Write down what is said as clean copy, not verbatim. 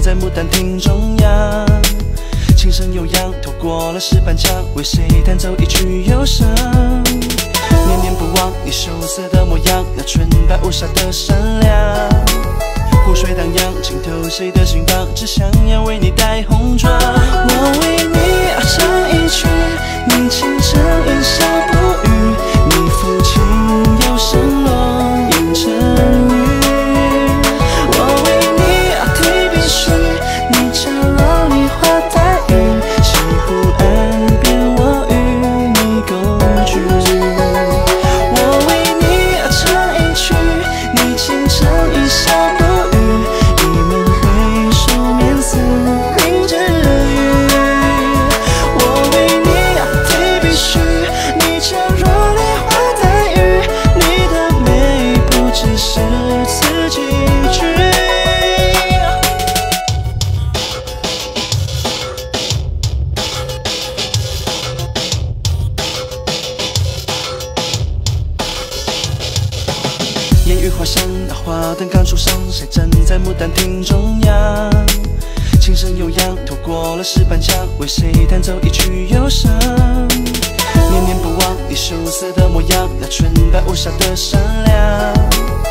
在牡丹亭中央。琴声悠扬，透过了石板墙，为谁弹奏一曲忧伤？念念不忘你羞涩的模样，那纯白无瑕的善良。湖水荡漾，浸透谁的心房，只想要为你戴红妆。我为你唱一曲，你倾城一笑不语，你抚琴又声落烟尘雨。我为你提笔序，你将落梨花带雨，西湖岸边我与你共聚。我为你唱一曲，你倾城一笑不语，一门回首面似明之雨。我为你提笔序，你将若梨花带雨，你的美不只是此几句。烟雨花香，那花灯刚初上，谁站在牡丹亭中央？琴声悠扬，透过了石板墙，为谁弹奏一曲忧伤？念念不忘你羞涩的模样，那纯白无瑕的善良。